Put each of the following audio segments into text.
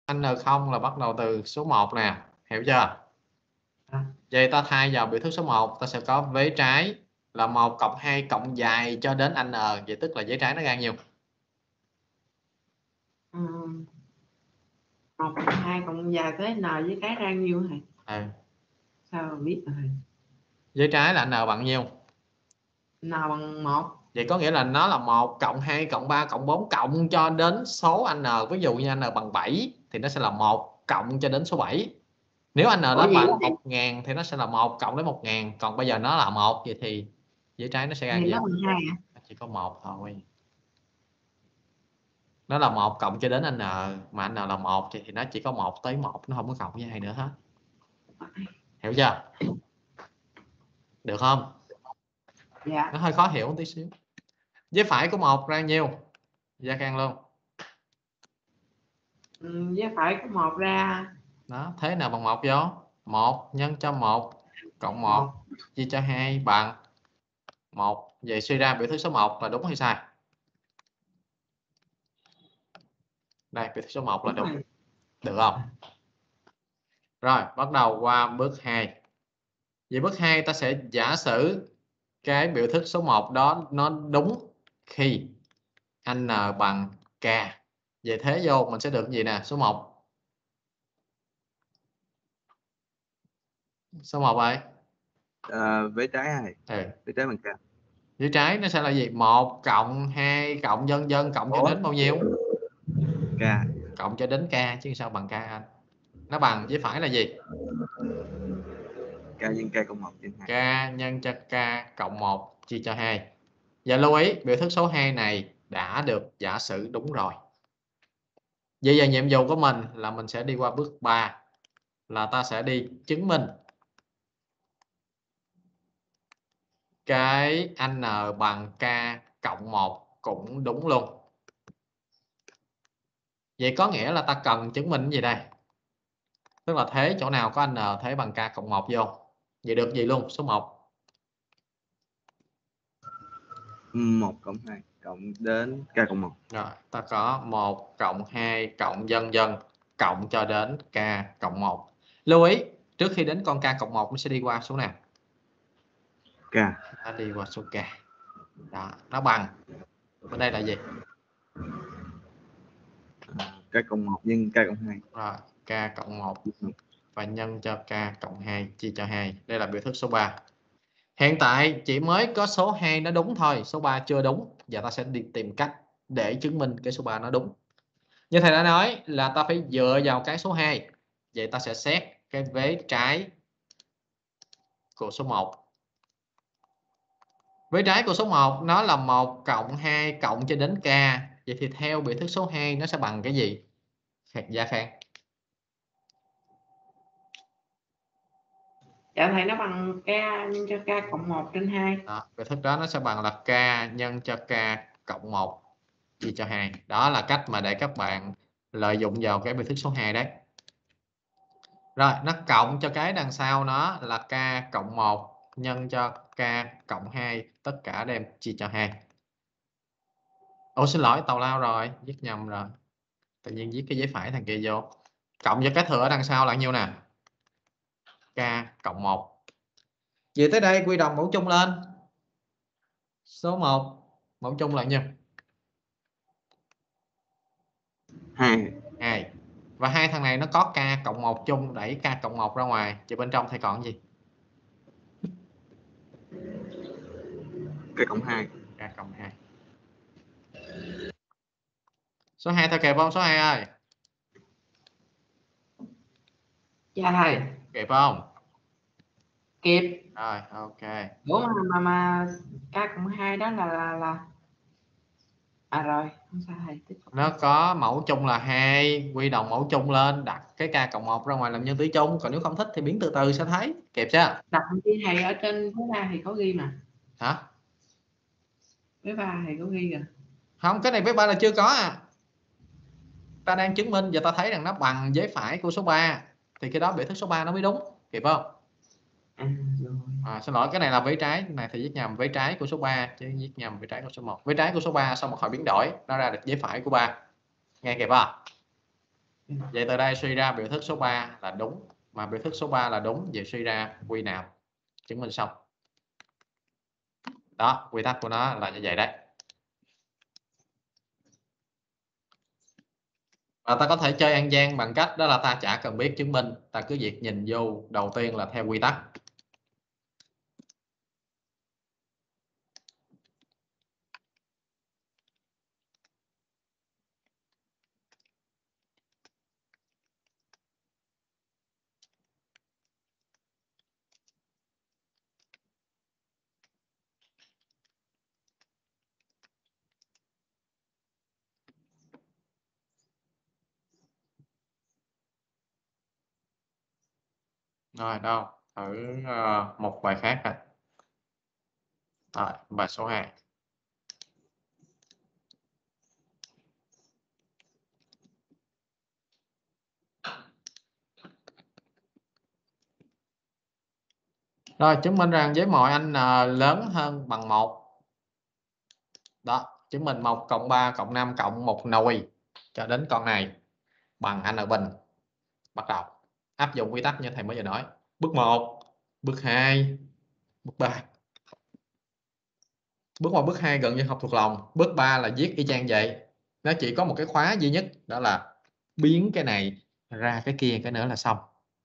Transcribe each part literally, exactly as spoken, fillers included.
N không là bắt đầu từ số một nè, hiểu chưa? À. Vậy ta thay vào biểu thức số một, ta sẽ có vế trái là một cộng hai cộng dài cho đến N, vậy tức là vế trái nó ra nhiêu? Ừ. một cộng hai cộng dài tới N với cái ra nhiêu hả? Ừ. Sao mà biết rồi? Vế trái là N bằng nhiêu? N bằng một. Vậy có nghĩa là nó là một cộng hai cộng ba cộng bốn cộng cho đến số N. Ví dụ như N bằng bảy thì nó sẽ là một cộng cho đến số bảy. Nếu N Ủa nó vậy bằng thì, một nghìn thì nó sẽ là một cộng đến một nghìn. Còn bây giờ nó là một, vậy thì vế trái nó sẽ ra thì nhiêu? nó bằng hai à? Nó chỉ có một thôi. Nó là một cộng cho đến N, mà N là một thì nó chỉ có một tới một, nó không có cộng với hai nữa hết. Hiểu chưa? Được không? Dạ. Nó hơi khó hiểu một tí xíu. Vế phải của một ra nhiêu? Gia Khang luôn. Ừ, với phải có một ra. Đó, thế nào bằng một vô? một nhân cho một cộng một chia cho hai bằng một. Vậy suy ra biểu thức số một là đúng hay sai? Đây, biểu thức số một là Đúng đúng. rồi. Được không? Rồi, bắt đầu qua bước hai. Vậy bước hai ta sẽ giả sử cái biểu thức số một đó nó đúng khi N bằng K. Vậy thế vô mình sẽ được gì nè? Số một. Số một ơi. À, vế trái hai. Ừ. Vế trái bằng K. Vế trái nó sẽ là gì? một cộng hai cộng vân vân cộng cho đến bao nhiêu? K. Cộng cho đến K chứ sao bằng K anh? Nó bằng vế phải là gì? K nhân K cộng một trên hai. K nhân cho K cộng một chia cho hai. Và lưu ý, biểu thức số hai này đã được giả sử đúng rồi. Vậy giờ nhiệm vụ của mình là mình sẽ đi qua bước ba, là ta sẽ đi chứng minh cái N bằng K cộng một cũng đúng luôn. Vậy có nghĩa là ta cần chứng minh cái gì đây? Tức là thế chỗ nào có N thế bằng K cộng một vô. Vậy được gì luôn? Số một. một cộng hai cộng đến K cộng một. Rồi, ta có một cộng hai cộng vân vân cộng cho đến K cộng một. Lưu ý, trước khi đến con K cộng một nó sẽ đi qua số nào? K. Nó đi qua số K. Đó, nó bằng. Bên đây là gì? K cộng một nhân K cộng hai. Rồi, K cộng một và nhân cho K cộng hai chia cho hai. Đây là biểu thức số ba. Hiện tại chỉ mới có số hai nó đúng thôi, số ba chưa đúng. Và ta sẽ đi tìm cách để chứng minh cái số ba nó đúng. Như thầy đã nói là ta phải dựa vào cái số hai. Vậy ta sẽ xét cái vế trái của số một. Vế trái của số một nó là một cộng hai cộng cho đến K. Vậy thì theo biểu thức số hai nó sẽ bằng cái gì? Gia Khang. Dạ thầy, nó bằng K nhân cho K cộng một trên hai. Đó, biểu thức đó nó sẽ bằng là K nhân cho K cộng một chia cho hai. Đó là cách mà để các bạn lợi dụng vào cái biểu thức số hai đấy. Rồi, nó cộng cho cái đằng sau nó là K cộng một nhân cho K cộng hai, tất cả đem chia cho hai. Ồ xin lỗi, tào lao rồi, viết nhầm rồi. Tự nhiên viết cái giấy phải thằng kia vô. Cộng cho cái thừa ở đằng sau là nhiêu nè? K cộng một. Vậy tới đây quy đồng mẫu chung lên. Số một, mẫu chung là nhiêu? hai. hai. Và hai thằng này nó có K cộng một chung, đẩy K cộng một ra ngoài. Thì bên trong thầy còn gì? K cộng hai. K cộng hai. Số hai thầy kịp không? Số hai ơi. Dạ thầy. Kịp không? Kịp. Rồi, ok. Ủa mà mà, mà K cộng hai đó là là là à rồi, không sao thầy, tiếp tục. Nó có mẫu chung là hai, quy đồng mẫu chung lên, đặt cái K cộng một ra ngoài làm nhân tử chung, còn nếu không thích thì biến từ từ sẽ thấy. Kịp chưa? Đặt đi thầy, ở trên thứ ba thì có ghi mà. Hả? Thứ ba thầy có ghi rồi. Không, cái này với ba là chưa có à. Ta đang chứng minh và ta thấy rằng nó bằng vế phải của số ba, thì cái đó biểu thức số ba nó mới đúng. Kịp không? À, rồi. À, xin lỗi, cái này là vế trái, cái này thì viết nhầm vế trái của số ba chứ viết nhầm vế trái của số một. Vế trái của số ba sau một hồi biến đổi nó ra được vế phải của ba. Nghe kịp không? Vậy từ đây suy ra biểu thức số ba là đúng, mà biểu thức số ba là đúng, vậy suy ra quy nào? Chứng minh xong. Đó, quy tắc của nó là như vậy đấy. Và ta có thể chơi ăn gian bằng cách đó là ta chả cần biết chứng minh, ta cứ việc nhìn vô đầu tiên là theo quy tắc. Rồi đâu, thử uh, một bài khác à. Rồi, bài số hai. Rồi, chứng minh rằng với mọi n lớn hơn bằng một. Đó, chứng minh một cộng ba cộng năm cộng một nồi cho đến con này bằng n bình. Bắt đầu áp dụng quy tắc như thầy mới vừa nói. Bước một, bước hai, bước ba. Bước một, bước hai gần như học thuộc lòng. Bước ba là viết y chang vậy. Nó chỉ có một cái khóa duy nhất, đó là biến cái này ra cái kia, cái nữa là xong.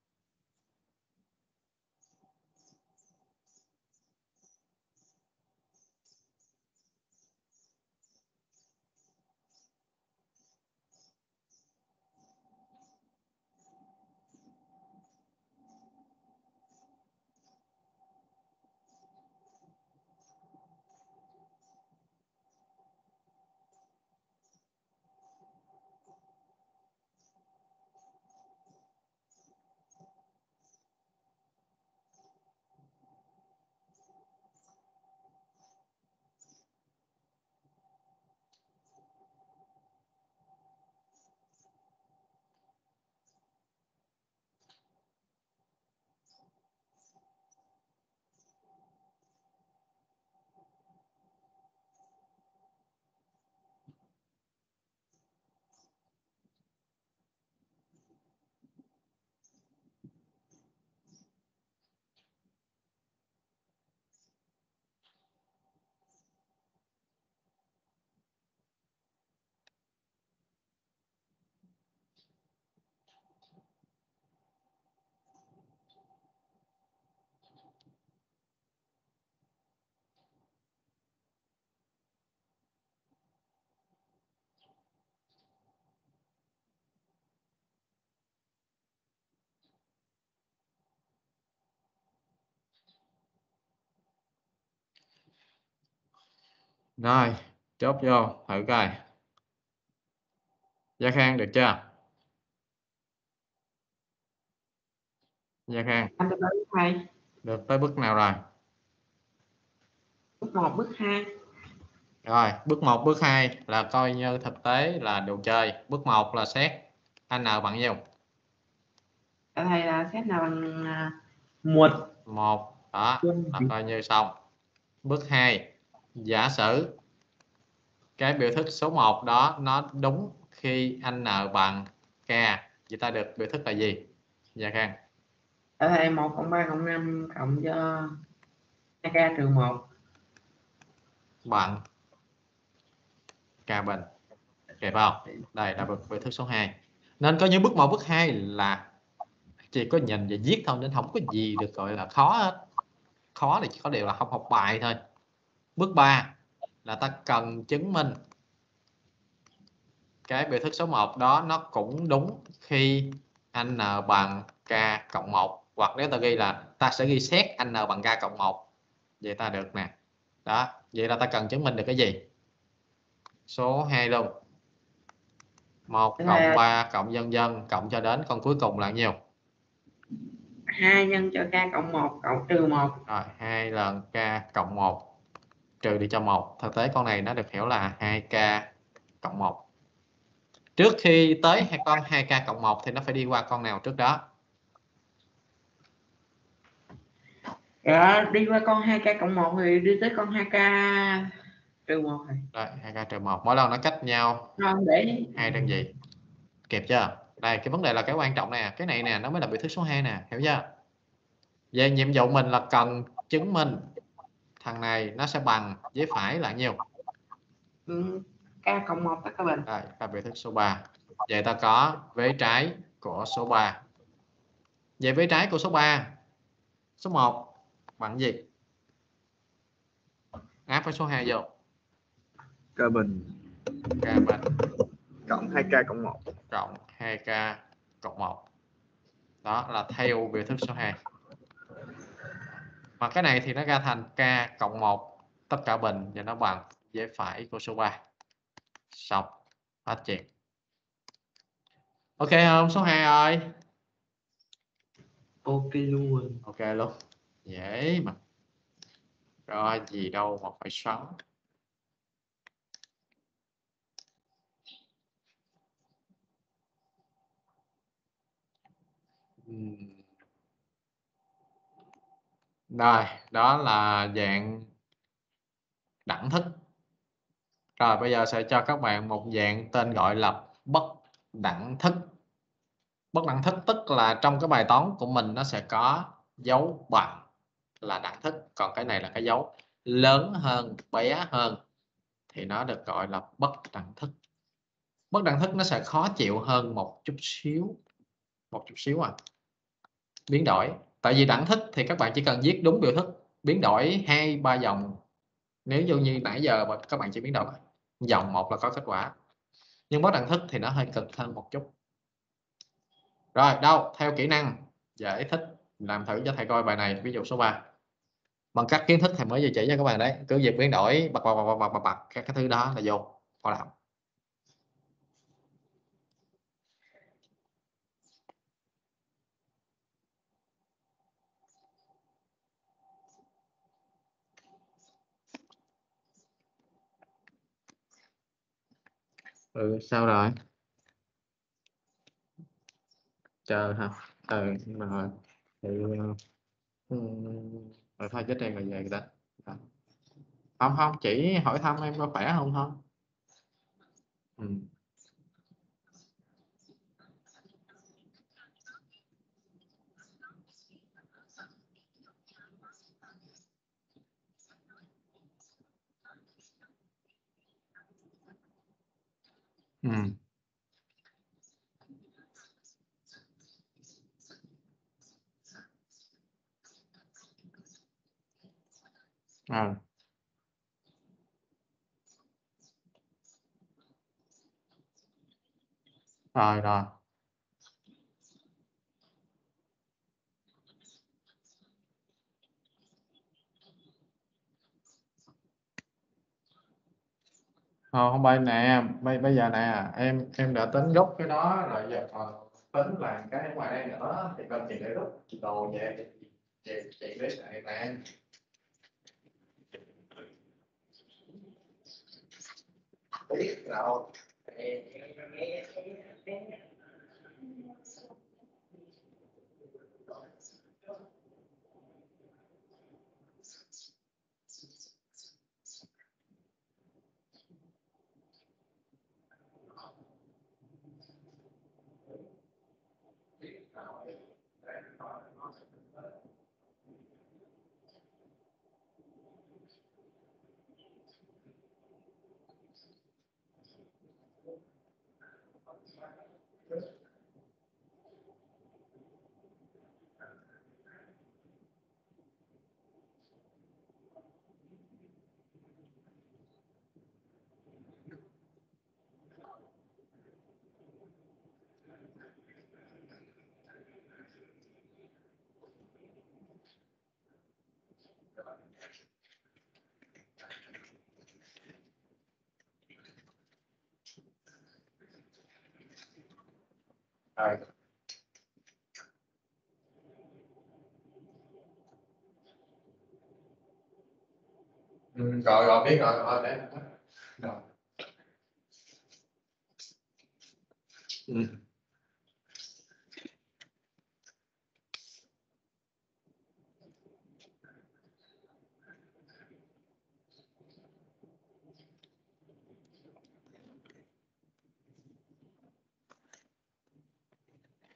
Rồi, chốt vô, thử coi. Gia Khang được chưa? Gia Khang. Anh được bước hai. Được tới bước nào rồi? Bước một, bước hai. Rồi, bước một, bước hai là coi như thực tế là đồ chơi. Bước một là xét n bằng nhiêu? Thầy là xét nào bằng một. một, đó, là coi như xong. Bước hai, giả sử cái biểu thức số một đó nó đúng khi n bằng k, vậy ta được biểu thức là gì? Dạ Khang. Thầy một cộng ba cộng năm cộng cho hai k trừ một Bằng k bình. Kịp không? Đây là biểu thức số hai. Nên có những bước một, bước hai là chỉ có nhìn và viết thôi, nên không có gì được gọi là khó hết. Khó thì chỉ có điều là không học bài thôi. Bước ba là ta cần chứng minh cái biểu thức số một đó nó cũng đúng khi n bằng k cộng một, hoặc nếu ta ghi là ta sẽ ghi xét n bằng k cộng một, vậy ta được nè. Đó, vậy là ta cần chứng minh được cái gì? Số hai luôn. một cộng ba cộng vân vân cộng cho đến con cuối cùng là nhiêu? hai nhân cho k cộng một cộng trừ một. Rồi, hai lần k cộng một trừ đi cho một. Thực tế con này nó được hiểu là hai k cộng một. Trước khi tới hai con hai k cộng một thì nó phải đi qua con nào trước đó? Dạ, đi qua con hai k cộng một thì đi tới con hai k trừ một rồi. Rồi, hai k trừ một. Mỗi lần nó cách nhau Rồi để hai đơn vị. Kịp chưa? Đây, cái vấn đề là cái quan trọng nè, cái này nè nó mới là biểu thức số hai nè, hiểu chưa? Về nhiệm vụ mình là cần chứng minh thằng này nó sẽ bằng với phải là nhiêu? Ừ, k cộng một tất cả bình. Đây, là biểu thức số ba. Vậy ta có vế trái của số ba. Về vế trái của số ba, số một bằng gì? Áp với số hai vô. K bình K bình cộng hai k cộng một cộng hai k cộng một. Đó là theo biểu thức số hai. Mà cái này thì nó ra thành k cộng một tất cả bình và nó bằng vế phải của số ba. Xong, hết chuyện. Ok không? Số hai ơi. Ok luôn. Ok luôn. Dễ mà. Rồi gì đâu mà phải xoắn. Rồi, đó là dạng đẳng thức. Rồi bây giờ sẽ cho các bạn một dạng tên gọi là bất đẳng thức. Bất đẳng thức tức là trong cái bài toán của mình nó sẽ có dấu bằng là đẳng thức, còn cái này là cái dấu lớn hơn, bé hơn thì nó được gọi là bất đẳng thức. Bất đẳng thức nó sẽ khó chịu hơn một chút xíu, một chút xíu à. Biến đổi, tại vì đẳng thức thì các bạn chỉ cần viết đúng biểu thức, biến đổi hai ba dòng. Nếu như, như nãy giờ mà các bạn chỉ biến đổi dòng một là có kết quả. Nhưng bất đẳng thức thì nó hơi cực hơn một chút. Rồi, đâu, theo kỹ năng giải thích, làm thử cho thầy coi bài này, ví dụ số ba. Bằng các kiến thức thầy mới vừa chỉ cho các bạn đấy, cứ việc biến đổi bật bật bật bật bật, bật các cái thứ đó là vô khó làm. Ừ, sao rồi? Chờ hả? Ừ, nhưng mà rồi. Thì, ừ, rồi thôi chết em rồi về người ta. Không, không, chỉ hỏi thăm em có khỏe không thôi. Ừ. Ừ. À. Rồi, rồi. Ờ, không bay nè, bây, bây giờ nè, em em đã tính gốc cái đó rồi, giờ còn tính làm cái ngoài đây nữa thì cần chị để rút đồ về chị chị biết lại nè. Biết rồi. Rồi. Ừ, rồi rồi biết rồi, rồi để rồi. Ừ.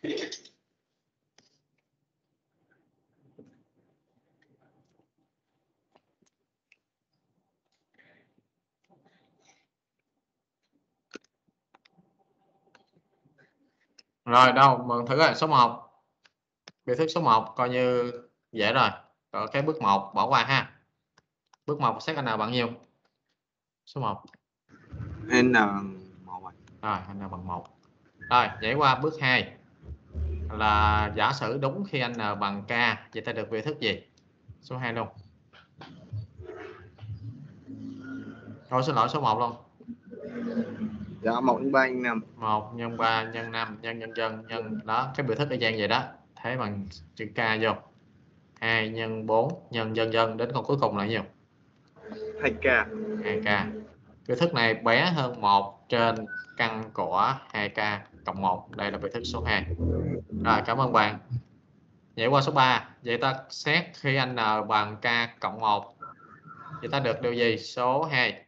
Rồi đâu, mượn thử rồi, số một. Biểu thức số một coi như dễ rồi. Rồi cái bước một bỏ qua ha. Bước một xét n bằng nhiêu? Số một. N bằng một rồi. Rồi, n bằng một. Rồi, nhảy qua bước hai. Là giả sử đúng khi n bằng k, vậy ta được biểu thức gì? Số hai luôn. Thôi xin lỗi, số một luôn. Dạ một nhân ba nhân năm. một nhân ba nhân năm nhân nhân dân nhân đó, cái biểu thức y chang vậy đó. Thế bằng chữ k vô. hai nhân bốn nhân dân dân đến con cuối cùng là nhiêu? hai k. hai k. Biểu thức này bé hơn một trên căn của hai k cộng một. Đây là biểu thức số hai. Rồi, cảm ơn bạn. Nhảy qua số ba. Vậy ta xét khi n bằng k cộng một. Vậy ta được điều gì? Số hai.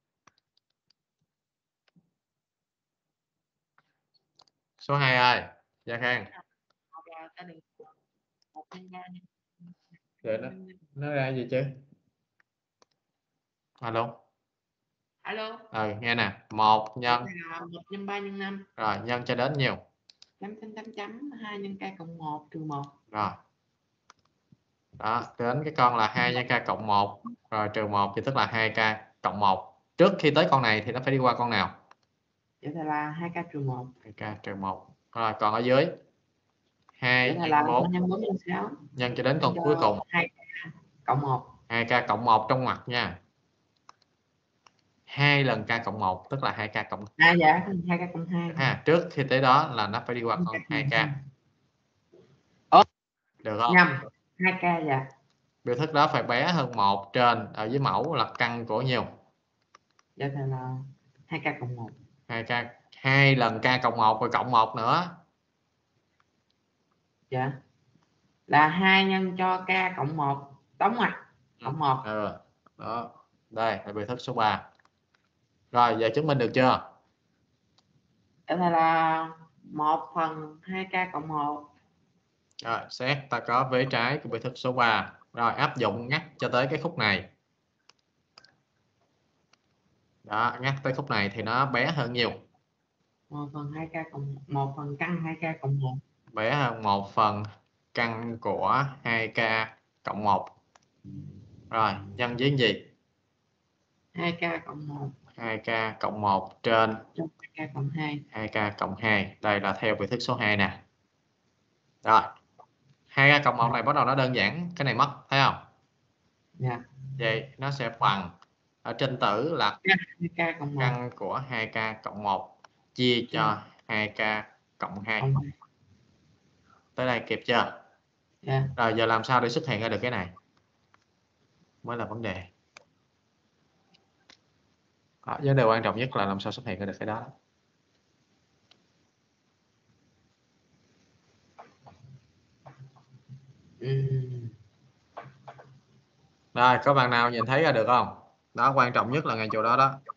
Số hai ơi, Gia Khang. Để nó, nó ra gì chứ? Alo. Alo. Ừ, nghe nè. một nhân một nhân ba nhân năm. Rồi, nhân cho đến nhiêu? Chấm chấm chấm chấm hai nhân k cộng một trừ một. Rồi. Đó, đến cái con là hai nhân k cộng một. Rồi trừ một thì tức là hai k cộng một. Trước khi tới con này thì nó phải đi qua con nào? Vậy là hai k trừ một. hai k trừ một. Rồi còn ở dưới hai Vậy là nhân bốn nhân bốn nhân sáu. nhân cho đến con cuối cùng hai k cộng một. hai k cộng một trong ngoặc nha. hai lần k cộng một tức là hai k cộng À dạ, hai k cộng hai. À, trước khi tới đó là nó phải đi qua con hai k. Ủa? Được không? Nhầm, hai k dạ. Biểu thức đó phải bé hơn một trên, ở dưới mẫu là căn của nhiêu? Dạ là hai k cộng một. hai k, hai lần k cộng một rồi cộng một nữa. Dạ. Là hai nhân cho k cộng một, đóng ngoặc cộng một. Ừ. Đó. Đây là biểu thức số ba. Rồi giờ chứng minh được chưa? Vậy là một phần hai k cộng một. Rồi xét ta có vế trái của biểu thức số ba. Rồi áp dụng ngắt cho tới cái khúc này. Đó, ngắt tới khúc này thì nó bé hơn nhiều. một phần hai k cộng một phần căn hai k cộng một. Bé hơn một phần căn của hai k cộng một. Rồi, nhân với gì? hai k cộng một. hai k cộng một trên hai k cộng hai. hai k cộng hai. Đây là theo biểu thức số hai nè. Rồi. hai k cộng một này bắt đầu nó đơn giản, cái này mất, thấy không? Dạ. Vậy nó sẽ bằng ở trên tử là hai k cộng một. căn của hai k cộng một chia cho hai k cộng hai. Cộng hai. Tới đây kịp chưa? Dạ. Rồi giờ làm sao để xuất hiện ra được cái này mới là vấn đề. Đó, vấn đề quan trọng nhất là làm sao xuất hiện ra được cái đó. Uhm. Rồi, có bạn nào nhìn thấy ra được không? Đó, quan trọng nhất là ngay chỗ đó đó.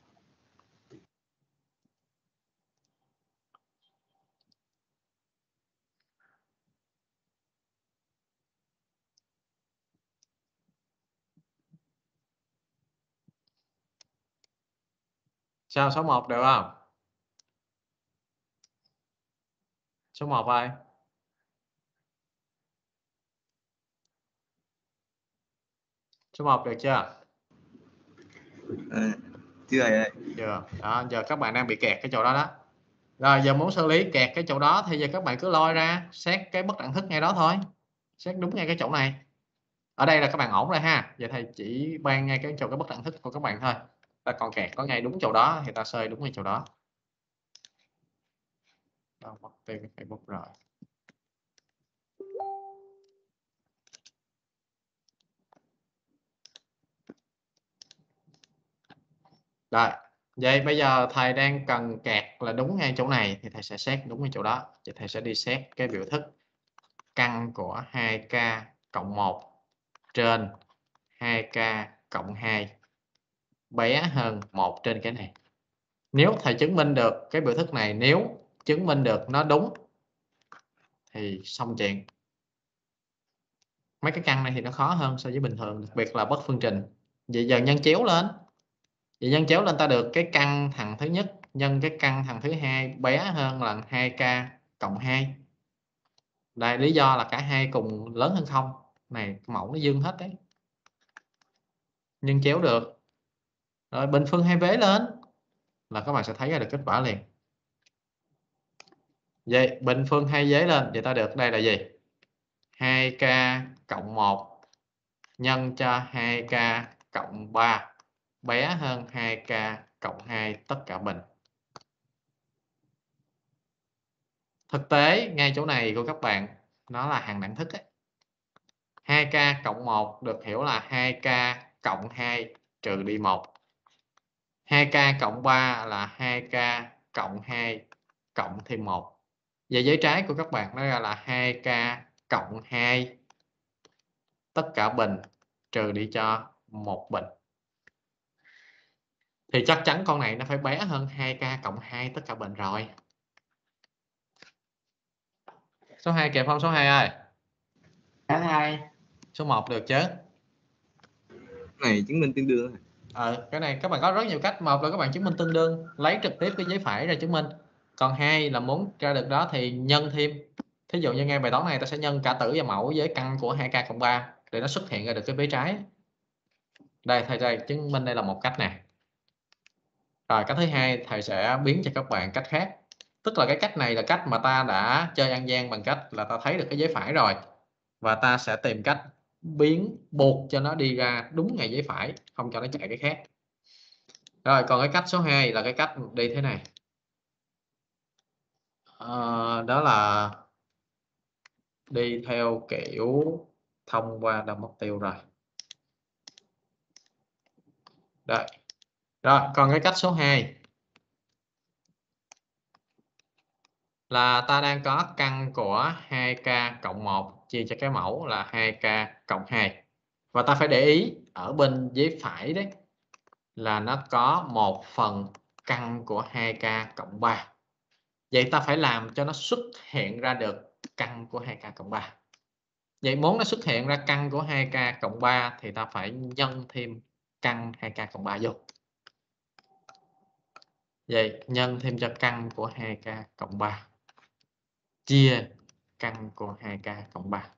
Sao số một được không? Số một ơi. Số một được chưa? À, chưa rồi. Chưa. Đó, giờ các bạn đang bị kẹt cái chỗ đó đó. Rồi giờ muốn xử lý kẹt cái chỗ đó thì giờ các bạn cứ lôi ra xét cái bất đẳng thức ngay đó thôi. Xét đúng ngay cái chỗ này. Ở đây là các bạn ổn rồi ha. Giờ thầy chỉ ban ngay cái chỗ cái bất đẳng thức của các bạn thôi. Ta còn kẹt có ngay đúng chỗ đó thì ta xơi đúng ngay chỗ đó. Đâu mất tiêu cái Facebook rồi. Rồi, vậy bây giờ thầy đang cần kẹt là đúng ngay chỗ này thì thầy sẽ xét đúng ngay chỗ đó. Thì thầy sẽ đi xét cái biểu thức căn của hai k cộng một trên hai k cộng hai bé hơn một trên cái này. Nếu thầy chứng minh được cái biểu thức này, nếu chứng minh được nó đúng thì xong chuyện. Mấy cái căn này thì nó khó hơn so với bình thường, đặc biệt là bất phương trình. Vậy giờ nhân chéo lên. Vậy nhân chéo lên ta được cái căn thằng thứ nhất nhân cái căn thằng thứ hai bé hơn là hai k cộng hai. Đây lý do là cả hai cùng lớn hơn không. Này mẫu nó dương hết đấy. Nhân chéo được. Rồi bình phương hai vế lên là các bạn sẽ thấy ra được kết quả liền. Vậy bình phương hai vế lên, vậy ta được đây là gì? hai k cộng một nhân cho hai k cộng ba bé hơn hai k cộng hai tất cả bình. Thực tế ngay chỗ này của các bạn nó là hàng đẳng thức ấy. hai k cộng một được hiểu là hai k cộng hai trừ đi một. hai k cộng ba là hai k cộng hai cộng thêm một. Về giấy trái của các bạn nó ra là hai k cộng hai tất cả bình trừ đi cho một bình. Thì chắc chắn con này nó phải bé hơn hai k cộng hai tất cả bình rồi. Số hai kịp không số hai ơi? Cả hai. Số một được chứ? Này chứng minh tương đương. Ờ, cái này các bạn có rất nhiều cách. Một là các bạn chứng minh tương đương, lấy trực tiếp cái giấy phải ra chứng minh. Còn hai là muốn ra được đó thì nhân thêm. Thí dụ như ngay bài toán này ta sẽ nhân cả tử và mẫu với căn của hai k cộng ba để nó xuất hiện ra được cái vế trái. Đây thầy đây chứng minh đây là một cách nè. Rồi cách thứ hai thầy sẽ biến cho các bạn cách khác. Tức là cái cách này là cách mà ta đã chơi ăn gian bằng cách là ta thấy được cái giấy phải rồi. Và ta sẽ tìm cách biến buộc cho nó đi ra đúng ngay giấy phải, không cho nó chạy cái khác. Rồi còn cái cách số hai là cái cách đi thế này. À, đó là đi theo kiểu thông qua đâm mục tiêu rồi. Đây. Rồi còn cái cách số hai là ta đang có căn của hai k cộng một chia cho cái mẫu là hai k cộng hai. Và ta phải để ý ở bên giấy phải đấy là nó có một phần căn của hai k cộng ba. Vậy ta phải làm cho nó xuất hiện ra được căn của hai k cộng ba. Vậy muốn nó xuất hiện ra căn của hai k cộng ba thì ta phải nhân thêm căn hai k cộng ba vô. Vậy nhân thêm cho căn của hai k cộng ba chia căn của hai k cộng ba.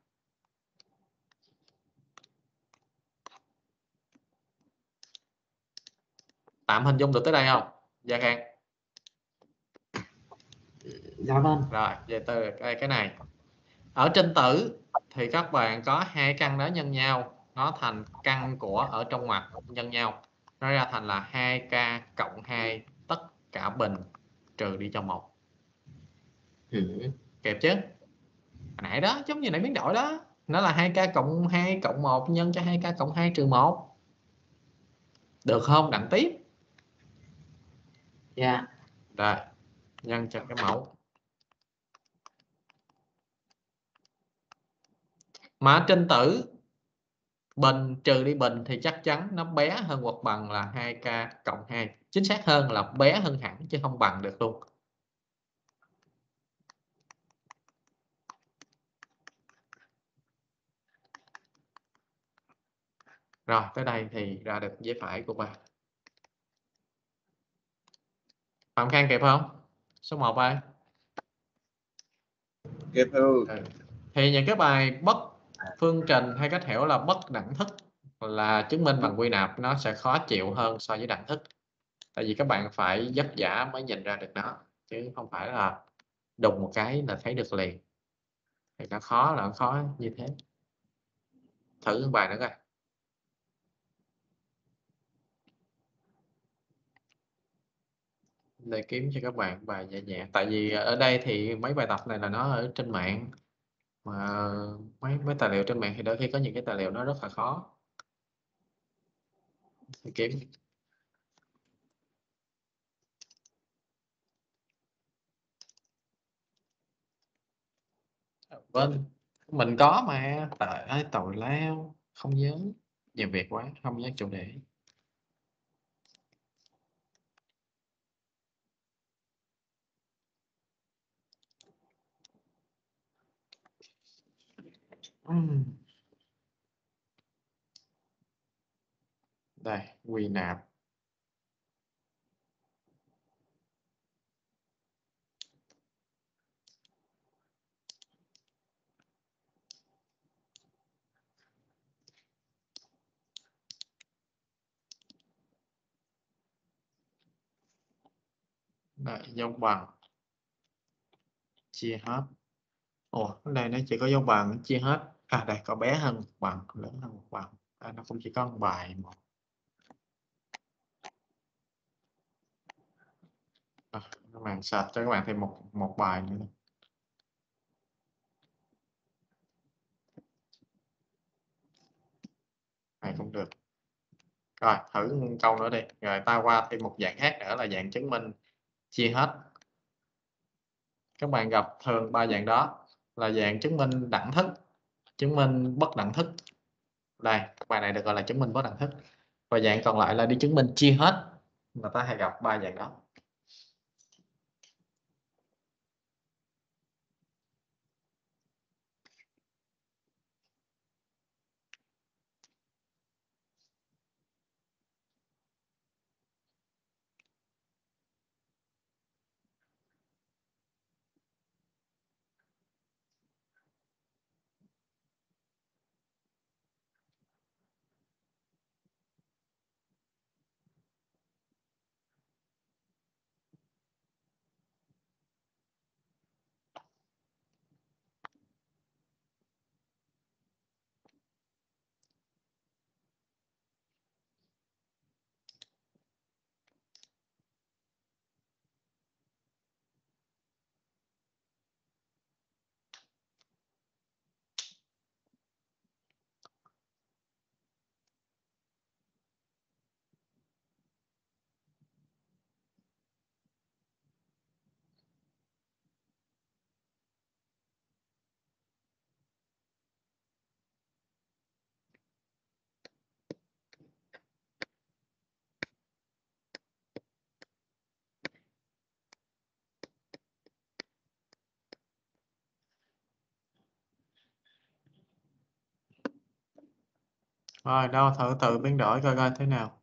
Tạm hình dung được tới đây không? Dạ Khang. Dạ vâng. Rồi, về từ đây cái này. Ở trên tử thì các bạn có hai căn đó nhân nhau, nó thành căn của ở trong ngoặc nhân nhau. Nó ra thành là hai k cộng hai tất cả bình trừ đi cho một. Ừ. Kịp chứ? Hồi nãy đó, giống như nãy biến đổi đó. Nó là hai k cộng hai cộng một nhân cho hai k cộng hai trừ một. Được không? Đặng tiếp. Dạ. Rồi, nhân cho cái mẫu. Mà trên tử bình trừ đi bình thì chắc chắn nó bé hơn hoặc bằng là hai k cộng hai. Chính xác hơn là bé hơn hẳn chứ không bằng được luôn. Rồi tới đây thì ra được giấy phải của ba. Phạm Khang kịp không? Số một ơi. Kịp thôi. Ừ. Thì những cái bài bất phương trình hay cách hiểu là bất đẳng thức là chứng minh bằng quy nạp nó sẽ khó chịu hơn so với đẳng thức. Tại vì các bạn phải vất vả mới nhìn ra được nó, chứ không phải là đùng một cái là thấy được liền. Thì nó khó là nó khó như thế. Thử bài nữa coi. Để kiếm cho các bạn bài nhẹ nhẹ. Tại vì ở đây thì mấy bài tập này là nó ở trên mạng. Mà mấy mấy tài liệu trên mạng thì đôi khi có những cái tài liệu nó rất là khó. Để kiếm. Vâng, mình có mà. Tại ơi tồi lao. Không nhớ. Nhiều việc quá, không nhớ chủ đề. Ừm. Đây, quy nạp. Đây, dấu bằng chia hết. Ồ, cái này nó chỉ có dấu bằng chia hết. À đây có bé hơn một bằng, lớn hơn một bằng. À, nó cũng chỉ có một bài một. À, các bạn sạch cho các bạn thêm một một bài nữa. Này cũng được. Rồi, thử một câu nữa đi. Rồi ta qua thêm một dạng khác nữa là dạng chứng minh chia hết. Các bạn gặp thường ba dạng đó là dạng chứng minh đẳng thức, chứng minh bất đẳng thức. Đây, bài này được gọi là chứng minh bất đẳng thức. Và dạng còn lại là đi chứng minh chia hết. Mà ta hay gặp ba dạng đó. Rồi, đâu thử tự biến đổi coi coi thế nào.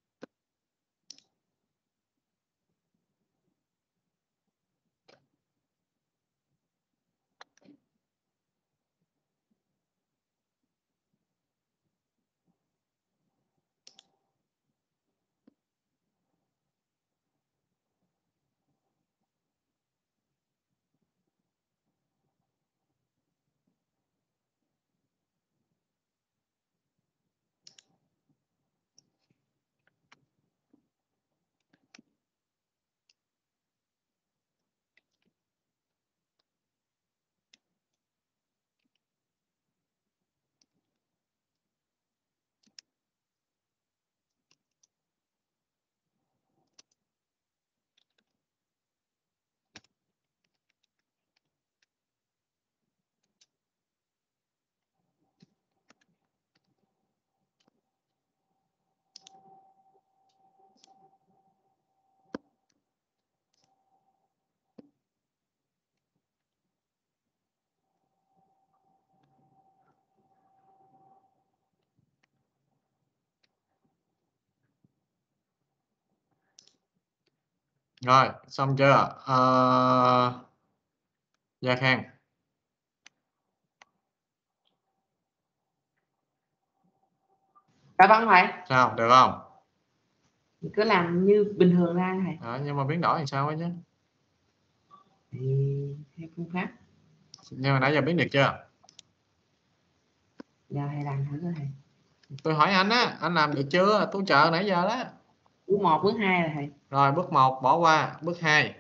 Rồi, xong chưa? À, Gia Khang. Dạ vâng thầy. Sao, được không? Cứ làm như bình thường ra thầy. Đó, nhưng mà biến đổi thì sao ấy chứ? Thì theo phương pháp. Nhưng mà nãy giờ biến được chưa? Giờ thầy làm thử coi thầy. Tôi hỏi anh á, anh làm được chưa? Tôi chờ nãy giờ đó. Bước một, bước hai là thầy. Rồi, bước một bỏ qua, bước hai.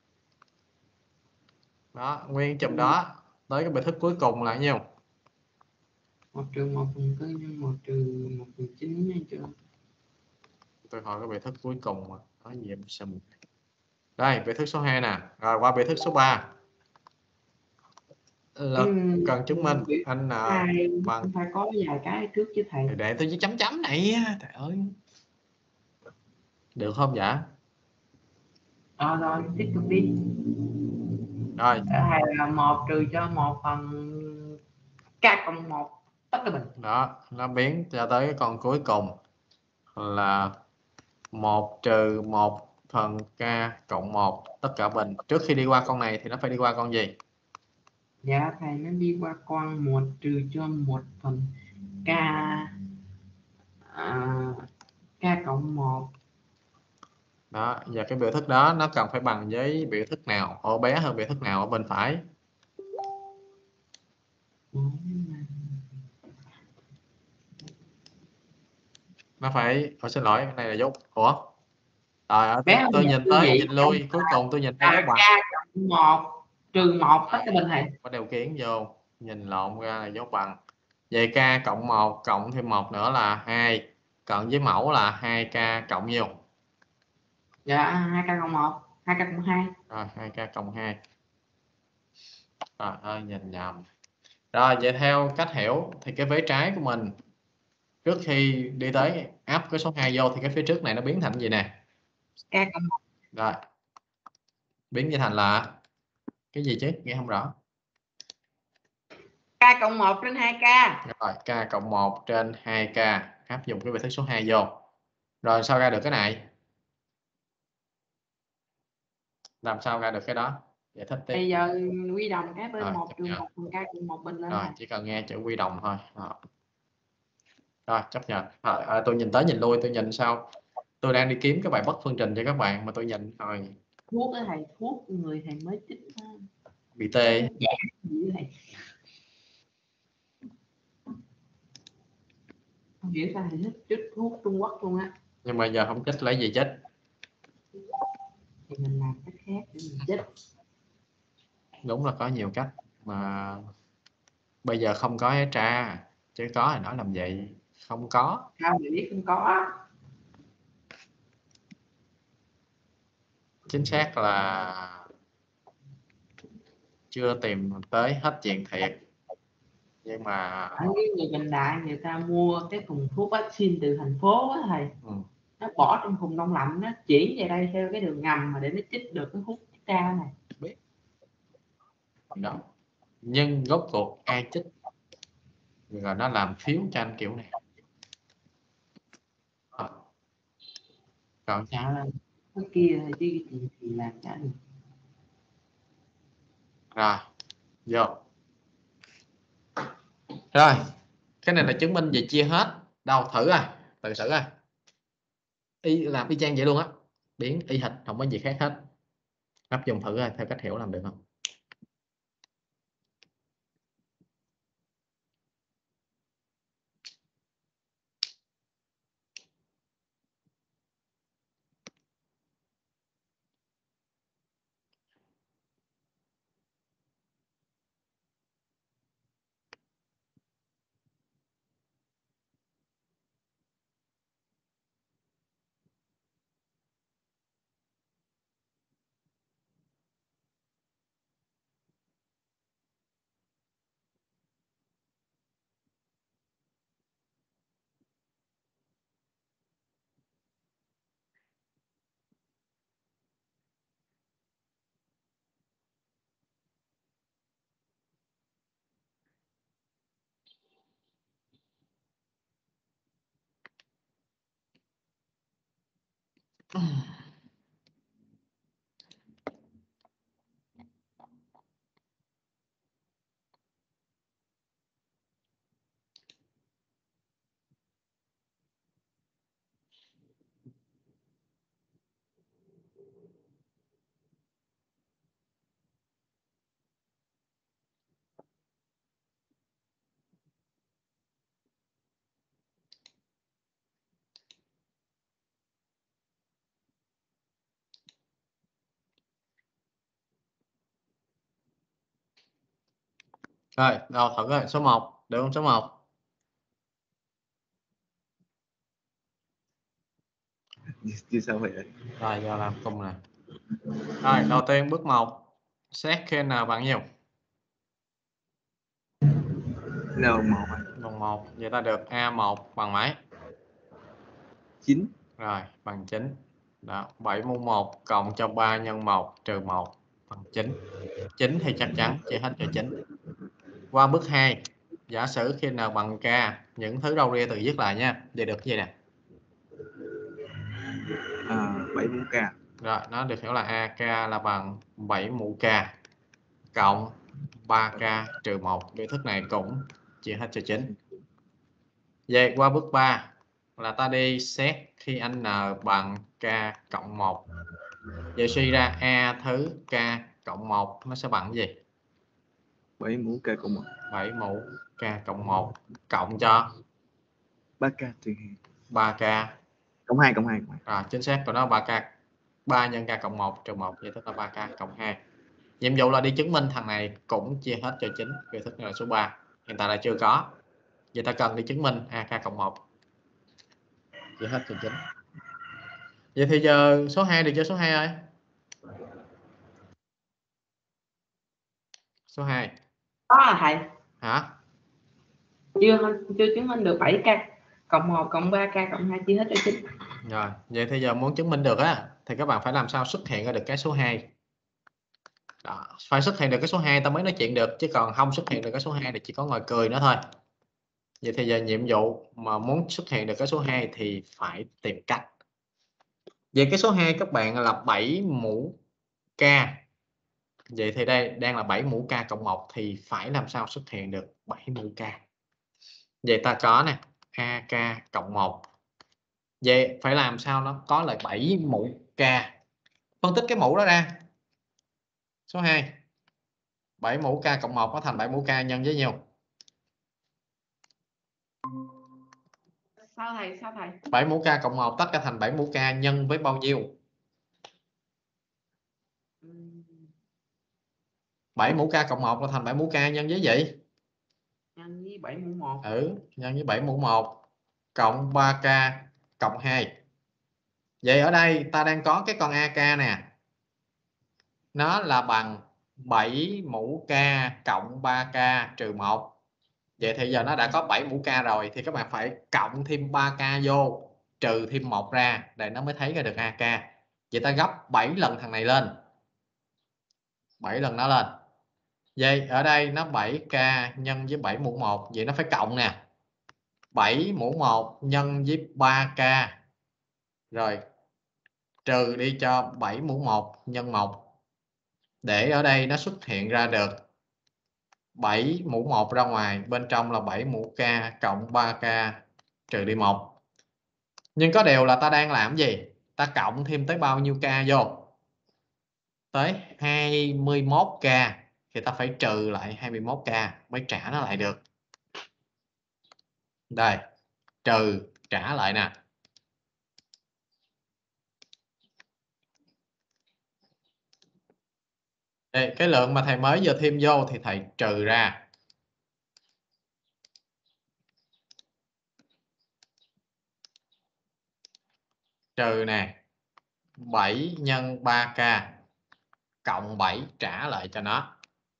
Đó, nguyên chùm đó. Tới cái bài thức cuối cùng là nhiêu? Một trừ một phần tư nhân một trừ một phần chín nhân chưa? Tôi hỏi cái bài thức cuối cùng mà. Nói gì em xùm. Đây, bài thức số hai nè. Rồi, qua bài thức số ba. Là Ừ, cần chứng minh ừ, anh n thầy bằng. phải có vài cái trước chứ thầy. Để tôi với chấm chấm này. Trời ơi. Được không vậy? Ờ rồi, tiếp tục đi. Rồi. Thầy là một trừ cho một phần K cộng một tất cả bình. Đó, nó biến cho tới cái con cuối cùng là một trừ một phần K cộng một tất cả bình. Trước khi đi qua con này thì nó phải đi qua con gì? Dạ thầy, nó đi qua con một trừ cho một phần K à, K cộng một. Đó, giờ cái biểu thức đó nó cần phải bằng với biểu thức nào? Ô bé hơn biểu thức nào ở bên phải? Nó phải, tôi xin lỗi, cái này là dấu. Ủa? Rồi, Bé tôi, hơn tôi gì? nhìn Quý tới, vị, nhìn lui, cuối cùng tôi nhìn thấy là dấu bằng. K cộng một trừ một tất cả bình thầy. Có điều kiện vô, nhìn lộn ra là dấu bằng. Vậy K cộng một cộng thêm một nữa là hai, cộng với mẫu là hai K cộng vô. Dạ hai K cộng một, hai K cộng hai. Rồi, hai K cộng hai. Trời ơi, nhìn nhầm. Rồi, vậy theo cách hiểu thì cái vế trái của mình trước khi đi tới áp cái số hai vô thì cái phía trước này nó biến thành gì nè? K cộng một. Rồi. Biến như thành là cái gì chứ? Nghe không rõ. K cộng một trên hai K. Rồi, K cộng một trên hai K. Áp dụng cái biểu thức số hai vô. Rồi sao ra được cái này? Làm sao ra được cái đó? Giải thích tiếp. Bây giờ quy đồng cái bên Rồi, một chấp trừ nhận. một phần K cộng một bình lên Rồi, thầy. chỉ cần nghe chữ quy đồng thôi. Rồi, rồi chấp nhận. Rồi, à, tôi nhìn tới nhìn lui, tôi nhìn sao? Tôi đang đi kiếm cái bài bất phương trình cho các bạn mà tôi nhìn rồi Thuốc đó thầy, thuốc người thầy mới chích bị tê. dạ gì thầy. Không hiểu sao thầy thích chích thuốc Trung Quốc luôn á. Nhưng mà giờ không chích lấy gì chích. Thì mình làm cách khác để mình chích. Đúng là có nhiều cách mà bây giờ không có tra, chứ có thì nói làm vậy. Không có. Sao mình biết không có? Chính xác là chưa tìm tới hết chuyện thiệt. Nhưng mà Ở cái người hiện đại người ta mua cái thùng thuốc vaccine từ thành phố á thầy, ừ, nó bỏ trong thùng đông lạnh, nó chỉ về đây theo cái đường ngầm mà để nó chích được cái thuốc chích ra này. biết đó. Nhưng rốt cuộc ai chích rồi nó làm phiếu cho anh kiểu này. À, còn Sợ là cái kia thì đi thì, thì làm cho được. rồi vô rồi cái này là chứng minh về chia hết đâu, thử à, tự thử à, y làm y chang vậy luôn á, biến y hệt, không có gì khác hết. Áp dụng thử coi theo cách hiểu làm được không. Rồi đâu thử rồi, số một được không? Số một Chứ sao vậy? rồi giờ làm cùng nè. Rồi đầu tiên bước một xét khi nào bằng nhiêu? N một Bằng một, vậy ta được a một bằng mấy? chín. Rồi bằng chín. Đó, bảy mũ một cộng cho ba nhân một trừ một bằng chín. chín thì chắc chắn chia hết cho chín. Qua bước hai. Giả sử khi n bằng k, những thứ râu ria tự viết lại nha. Vậy được gì nè? À, bảy mũ k. Rồi, nó được hiểu là ak là bằng bảy mũ k cộng ba k trừ một. Biểu thức này cũng chia hết cho chín. Vậy qua bước ba là ta đi xét khi n bằng k cộng một. Vậy suy ra a thứ k cộng một nó sẽ bằng gì? bảy mũ k cộng một. bảy mũ k cộng một cộng cho ba k trừ hai. ba k Cộng hai, cộng hai. À, chính xác của nó ba k. ba nhân k cộng một trừ một, vậy tức là ba k cộng hai. Nhiệm vụ là đi chứng minh thằng này cũng chia hết cho chín. Biểu thức này là số ba. Hiện tại là chưa có. Vậy ta cần đi chứng minh ak cộng một chia hết cho chín. Vậy thì giờ số hai được chưa số hai ơi? Số hai. Đó là thầy. Hả? Chưa chưa chứng minh được bảy k cộng một cộng ba k cộng hai chia hết cho chín. Rồi, vậy thì giờ muốn chứng minh được á thì các bạn phải làm sao xuất hiện ra được cái số hai. Đó, phải xuất hiện được cái số hai ta mới nói chuyện được, chứ còn không xuất hiện được cái số hai thì chỉ có ngồi cười nữa thôi. Vậy thì giờ nhiệm vụ mà muốn xuất hiện được cái số hai thì phải tìm cách. Vậy cái số hai các bạn là bảy mũ k. Vậy thì đây đang là bảy mũ k cộng một thì phải làm sao xuất hiện được bảy mũ k. Vậy ta có nè, ak cộng một. Vậy phải làm sao nó có lại bảy mũ k. Phân tích cái mũ đó ra. Số hai. bảy mũ k cộng một nó thành bảy mũ k nhân với nhiêu? Sao thầy? Sao thầy? bảy mũ k cộng một tách ra thành bảy mũ k nhân với bao nhiêu? bảy mũ k cộng một nó thành bảy mũ k nhân với gì? Nhân với bảy mũ một. Ừ, nhân với bảy mũ một cộng ba k cộng hai. Vậy ở đây ta đang có cái con ak nè. Nó là bằng bảy mũ k cộng ba k trừ một. Vậy thì giờ nó đã có bảy mũ k rồi thì các bạn phải cộng thêm ba k vô, trừ thêm một ra để nó mới thấy ra được ak. Vậy ta gấp bảy lần thằng này lên. bảy lần nó lên. Vậy ở đây nó bảy k nhân với bảy mũ một, vậy nó phải cộng nè. bảy mũ một nhân với ba k. Rồi trừ đi cho bảy mũ một nhân một. Để ở đây nó xuất hiện ra được bảy mũ một ra ngoài, bên trong là bảy mũ k cộng ba k trừ đi một. Nhưng có điều là ta đang làm gì? Ta cộng thêm tới bao nhiêu k vô? Tới hai mươi mốt k thì ta phải trừ lại hai mươi mốt k mới trả nó lại được. Đây, trừ trả lại nè. Đây, cái lượng mà thầy mới vừa thêm vô thì thầy trừ ra. Trừ nè, bảy nhân ba k cộng bảy trả lại cho nó.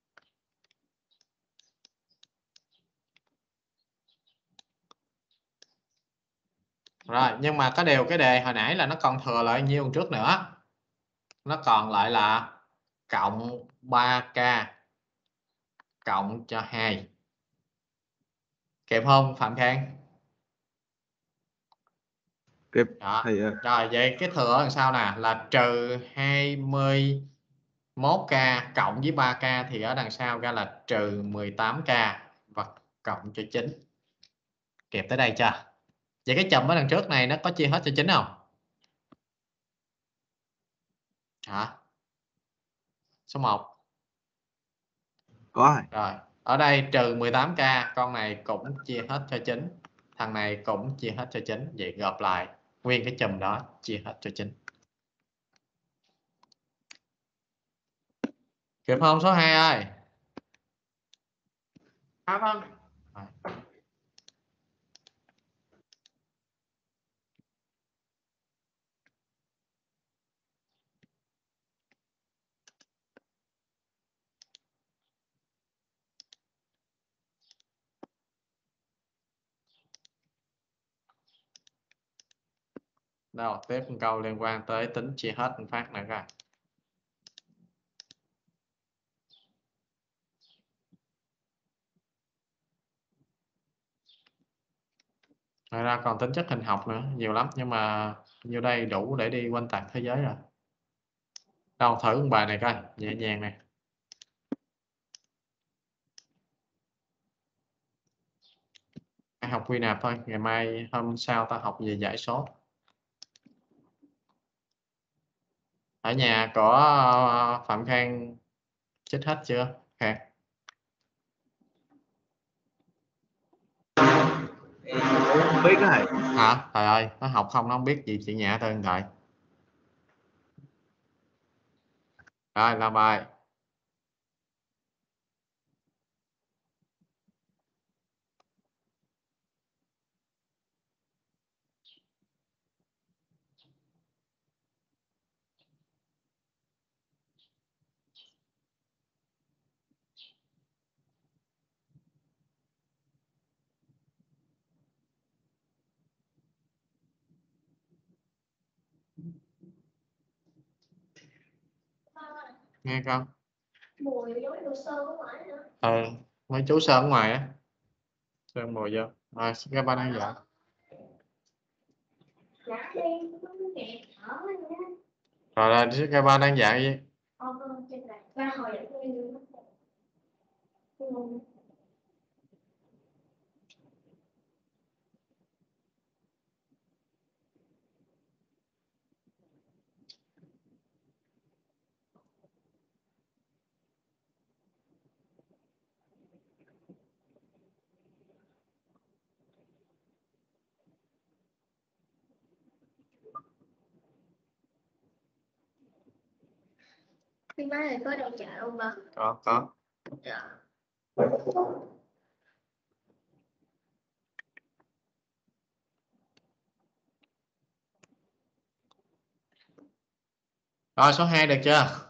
Rồi, nhưng mà có điều cái đề hồi nãy là nó còn thừa lại nhiêu hơn trước nữa. Nó còn lại là cộng ba k cộng cho hai. Kịp không Phạm Khang? Kịp Đó. thầy ơi. Rồi vậy cái thừa làm sao nè, là trừ hai mươi mốt k cộng với ba k thì ở đằng sau ra là trừ mười tám k và cộng cho chín. Kịp tới đây chưa? Vậy cái chùm ở đằng trước này nó có chia hết cho chín không? Hả? Số một. Có thầy. Rồi, ở đây trừ mười tám k, con này cũng chia hết cho chín. Thằng này cũng chia hết cho chín. Vậy gộp lại, nguyên cái chùm đó chia hết cho chín. Kịp không số hai ơi? À vâng. Rồi. Đâu, tiếp một câu liên quan tới tính chia hết một phát nữa coi. Ngoài ra còn tính chất hình học nữa, nhiều lắm, nhưng mà nhiêu đây đủ để đi quanh tạc thế giới rồi. Đâu thử một bài này coi, nhẹ nhàng nè. Hãy học quy nạp thôi, ngày mai hôm sau ta học về giải số. Ở nhà có ờ, Phạm Khang chích hết chưa? Khang. Không biết cái này. Hả? Trời ơi, nó học không nó không biết gì, chị Nhã tên điện thoại. Rồi, làm bài. Nghe con? Mùi giống đồ sơn ở ngoài nữa. Ừ, mấy chú Sơn ở ngoài á. Sơn mùi vô. Rồi, các bạn đang dạy. Dạ đi, nó nghẹt thở nha. Rồi là các bạn đang dạy gì? Ờ, vâng, trên này. Ba hồi dẫn tôi đi. Ừ. Khi má này có đầu chợ không bà? Có, có. Dạ. Rồi, số hai được chưa?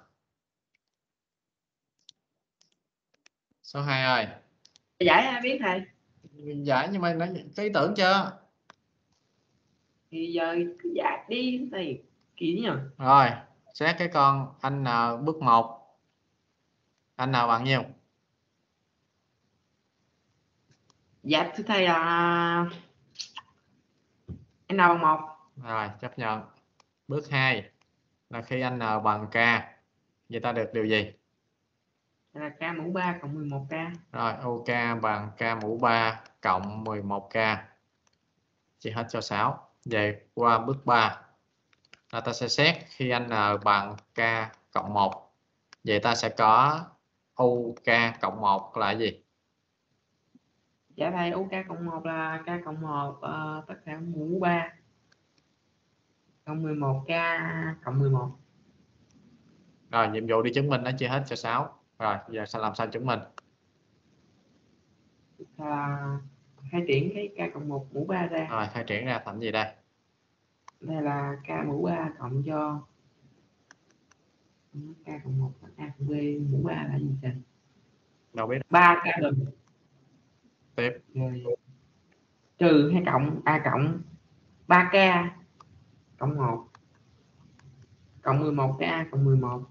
Số hai ơi. Giải ai biết thầy? Giải nhưng mà nó có ý tưởng chưa? Thì giờ cứ giải đi thầy. Kỳ nhỉ? Rồi, xét cái con anh N bước một. Anh N bằng nhiêu? Dạ thưa thầy là n bằng một. Rồi, chấp nhận. Bước hai là khi anh N bằng K. Vậy ta được điều gì? Là K mũ ba cộng mười một K. Rồi, OK bằng K mũ ba cộng mười một K. Chia hết cho sáu. Về qua bước ba là ta sẽ xét khi anh N bằng K cộng một. Vậy ta sẽ có u K cộng một là gì? Dạ thầy u K cộng một là K cộng một uh, tất cả mũ ba cộng mười một K cộng mười một. Rồi, nhiệm vụ đi chứng minh nó chia hết cho sáu. Rồi, giờ sẽ làm sao chứng minh? Là khai triển cái K cộng một mũ ba ra. Rồi, khai triển ra thành gì đây? Đây là K mũ ba cộng cho K cộng một A cộng B mũ ba là gì thầy? Đâu biết. ba K bình. Tiếp. Rồi trừ hay cộng A cộng ba K cộng một cộng mười một K cộng mười một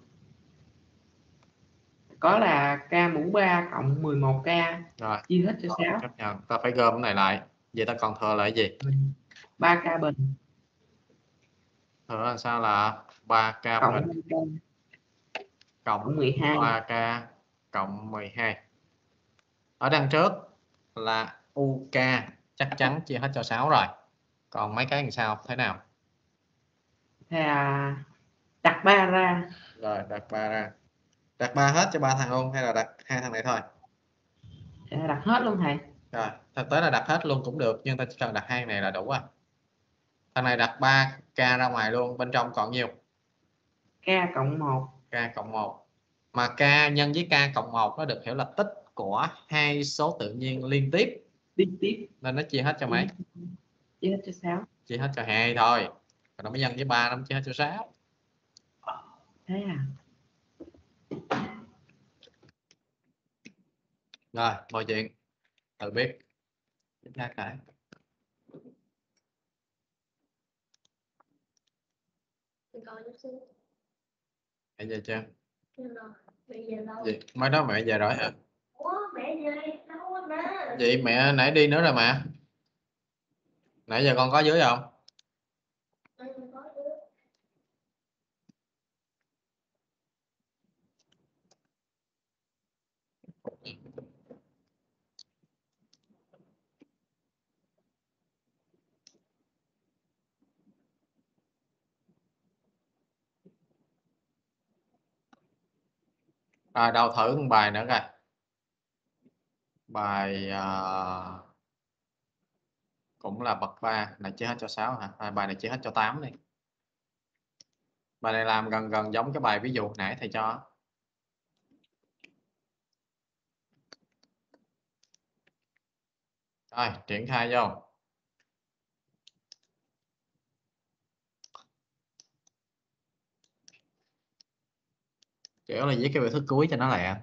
có là K mũ ba cộng mười một K Rồi, chia hết cho sáu. chấp nhận. Ta phải gom cái này lại. Vậy ta còn thừa lại gì? ba K bình Thừa là sao là ba K cộng bình cộng cộng mười hai. ba K cộng mười hai. Ở đằng trước là u K chắc chắn chia hết cho sáu rồi. Còn mấy cái làm sao? Thế nào? Thế là đặt ba ra. Rồi, đặt ba ra. Đặt ba hết cho ba thằng luôn hay là đặt hai thằng này thôi? Đặt hết luôn thầy. Rồi, thực tế là đặt hết luôn cũng được, nhưng ta chỉ cần đặt hai này là đủ à. Thằng này đặt ba K ra ngoài luôn, bên trong còn nhiêu? K cộng một. K cộng một. Mà K nhân với K cộng một nó được hiểu là tích của hai số tự nhiên liên tiếp. Liên tiếp. Nên nó chia hết cho mấy? Chia hết cho sáu. Chia hết cho hai thôi. Còn nó mới nhân với ba, nó chia hết cho sáu. Thế à? Rồi, mọi chuyện tự biết. Chúng ta cái. Mình còn chút xíu. Mẹ về chưa? Nhưng mà mẹ về lâu. Gì? Mới nói mẹ về rồi hả? Ủa, mẹ về đâu quá mà. Vậy mẹ nãy đi nữa rồi mà. Nãy giờ con có dưới không? Ừ, có chứ. Rồi đâu thử một bài nữa coi. Bài à, cũng là bậc ba, này chia hết cho sáu hả? À, bài này chia hết cho tám đi. Bài này làm gần gần giống cái bài ví dụ nãy thầy cho. Rồi, triển khai vô. Kiểu là viết cái biểu thức cuối cho nó lẹ.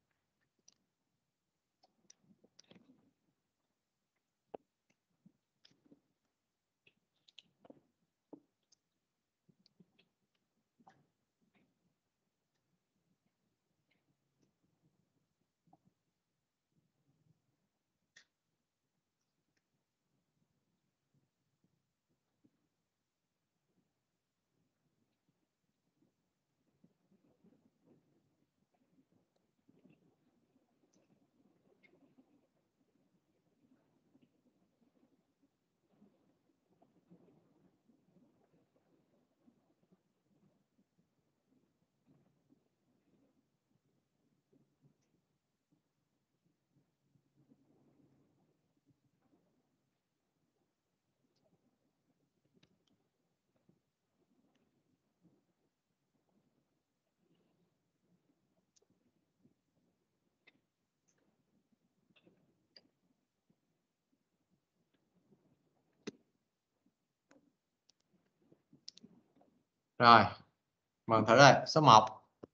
Rồi, mừng thử rồi, số một.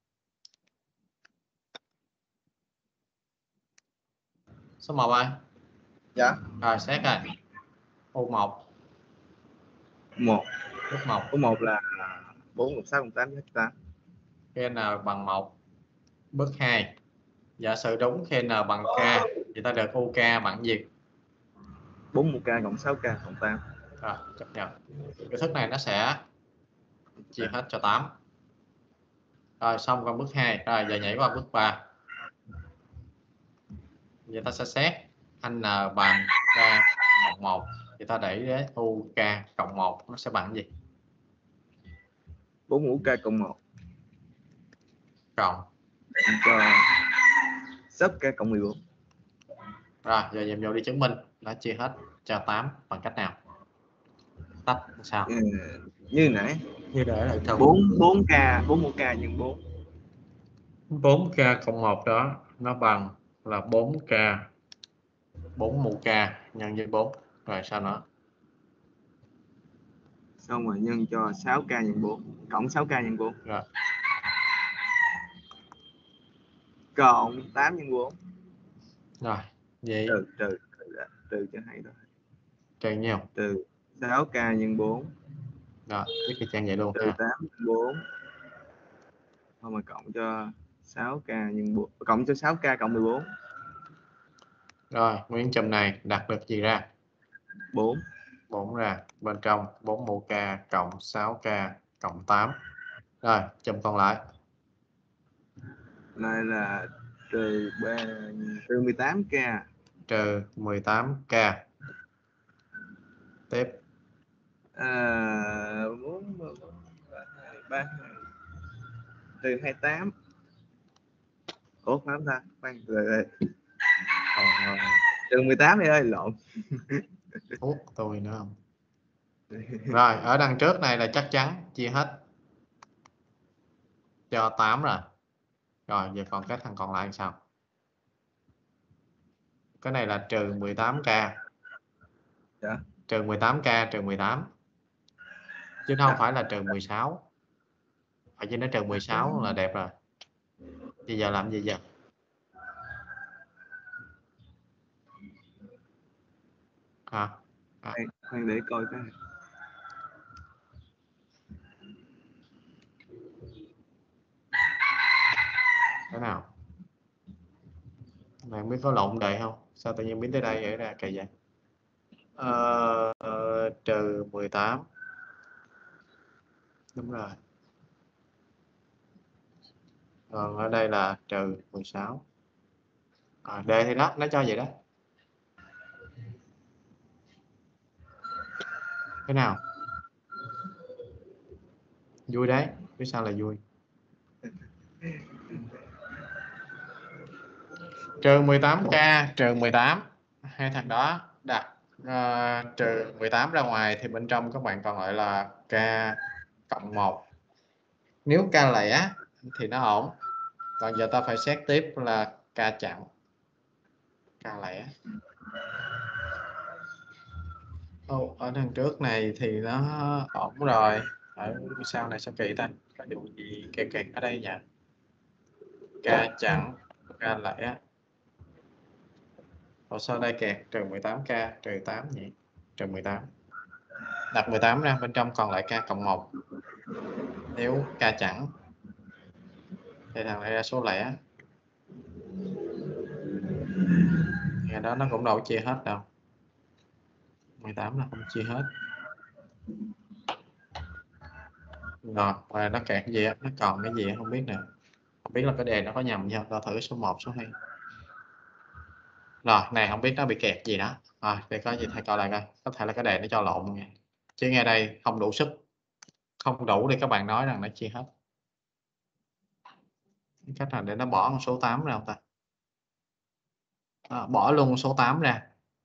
Số một ơi. Dạ. Rồi, xét rồi. U một. Một. Bước một. Số một là bốn cộng sáu cộng tám hết tám. Khi n bằng một. Bước hai. Giả sử đúng khi n bằng k thì ta được u k bằng gì? bốn mũ k cộng sáu k cộng tám. Rồi, chấp nhận. Biểu thức này nó sẽ chia hết cho tám. Rồi, xong qua bước hai. Rồi, giờ nhảy qua bước ba. Giờ ta sẽ xét n bằng k cộng một. Thì ta đẩy đến u k cộng một nó sẽ bằng gì? bốn mũ k cộng một Cộng. cộng cho sáu k cộng mười bốn. Rồi, giờ dùm vô đi chứng minh nó chia hết cho tám bằng cách nào? Tách sao? Ừ, như nãy Như để lại trong bốn bốn k bốn mũ k nhân bốn. bốn k cộng một đó nó bằng là bốn k bốn mũ k nhân với bốn. Rồi sao nữa? Xong rồi nhân cho sáu k nhân bốn cộng sáu k nhân bốn Rồi. cộng tám nhân bốn. Rồi, vậy Trừ trừ trừ, trừ cho hay thôi. trừ nhiêu? Trừ sáu k nhân bốn. Rồi, viết cái trang vậy luôn Trừ ha. tám nhân bốn. Thôi mà cộng cho sáu k nhân bốn, cộng cho sáu k cộng mười bốn. Rồi, nguyên chùm này đặt được gì ra? bốn. bốn ra. Bên trong bốn mũ k cộng sáu k cộng tám. Rồi, chùm còn lại. Này là trừ ba trừ mười tám k. Trừ mười tám k. Tiếp. À, bốn ba trừ hai mươi tám. Ủa phải không ta? Khoan, rồi rồi. Còn Trừ mười tám đi ơi, lộn. thuốc tôi nữa không? Rồi, ở đằng trước này là chắc chắn chia hết cho tám rồi. Rồi, giờ còn cái thằng còn lại làm sao? Cái này là trừ mười tám k. Dạ. Trừ mười tám k trừ mười tám. Chứ nó không phải là trừ mười sáu. Phải chứ nó trừ mười sáu là đẹp rồi. Bây giờ làm gì giờ? Hả? À, Khoan, khoan để coi cái. thế nào? Này không biết có lộn đề không? Sao tự nhiên biến tới đây vậy ra kỳ vậy? Ờ, ờ, trừ mười tám. Đúng rồi. Còn ở đây là trừ mười sáu. À, D thì đó, nó cho vậy đó. Thế nào? Vui đấy. Biết sao là vui? Trừ mười tám k trừ mười tám. Hai thằng đó đặt uh, trừ mười tám ra ngoài thì bên trong các bạn còn lại là k cộng một. Nếu k lẻ thì nó ổn. Còn giờ ta phải xét tiếp là k chẵn. K lẻ. Ô, ở đằng trước này thì nó ổn rồi. Ở sau này sao kỳ ta? Có điều gì kẹt kẹt ở đây nhỉ? K chẵn, k lẻ. Rồi sau đây kẹt trừ mười tám k trừ tám nhỉ? Trừ mười tám. Đặt mười tám ra, bên trong còn lại k cộng một. Nếu k chẵn thì thằng này ra số lẻ. Ngày đó nó cũng đâu chia hết đâu. mười tám là không chia hết. Rồi, và nó kẹt gì á? Nó còn cái gì không biết nè. Không biết là cái đề nó có nhầm chưa? Ta thử số một, số hai. Rồi, này không biết nó bị kẹt gì đó. Rồi, để có gì thầy coi lại coi. Có thể là cái đề nó cho lộn nha. Chứ nghe đây không đủ sức. Không đủ để các bạn nói rằng nó chia hết. Cách nào để nó bỏ con số tám ra không ta? À, bỏ luôn số tám ra.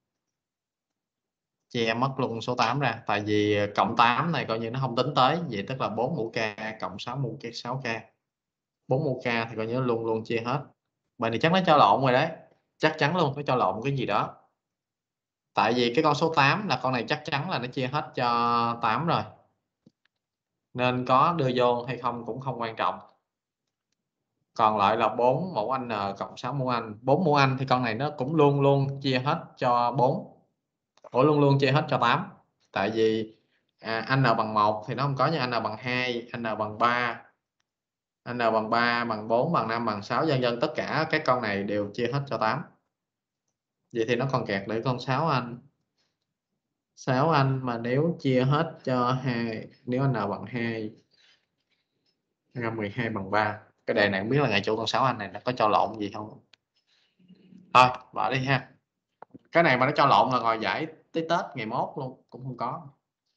Chia mất luôn số tám ra. Tại vì cộng tám này coi như nó không tính tới. Vậy tức là bốn mũ k cộng sáu mũ k sáu k. bốn mũ k thì coi như luôn luôn chia hết. Bài này chắc nó cho lộn rồi đấy. Chắc chắn luôn nó cho lộn cái gì đó. Tại vì cái con số tám là con này chắc chắn là nó chia hết cho tám rồi. Nên có đưa vô hay không cũng không quan trọng. Còn lại là bốn mũ n cộng sáu mũ n. bốn mũ n thì con này nó cũng luôn luôn chia hết cho bốn. Ủa luôn luôn chia hết cho tám. Tại vì à, n bằng một thì nó không có như n bằng hai, n bằng ba, n bằng ba, bằng bốn, bằng năm, bằng sáu, vân vân. Tất cả các con này đều chia hết cho tám. Vậy thì nó còn kẹt để con sáu anh. sáu anh mà nếu chia hết cho hai, nếu n bằng hai, ra mười hai bằng ba. Cái đề này không biết là ngày chủ con sáu anh này nó có cho lộn gì không. Thôi, bỏ đi ha. Cái này mà nó cho lộn là ngồi giải tới Tết ngày mốt luôn, cũng không có.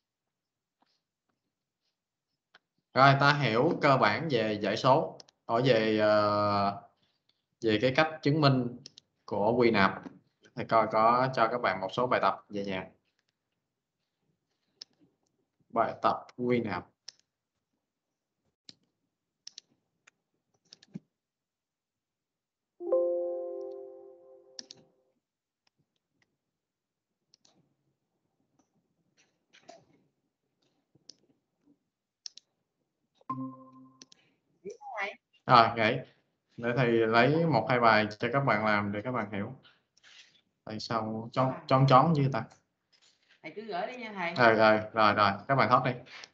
Rồi ta hiểu cơ bản về giải số, ở về uh, về cái cách chứng minh của quy nạp. Thầy coi có cho các bạn một số bài tập về nhà. Bài tập quy nạp. Rồi nghỉ. Để thầy lấy một hai bài cho các bạn làm để các bạn hiểu. Tại sao chón chón chón như ta. Thầy cứ gửi đi nha thầy. Rồi rồi rồi rồi các bạn thoát đi.